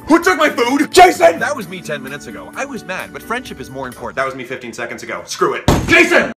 Who took my food? Jason! That was me 10 minutes ago. I was mad, but friendship is more important. That was me 15 seconds ago. Screw it. Jason!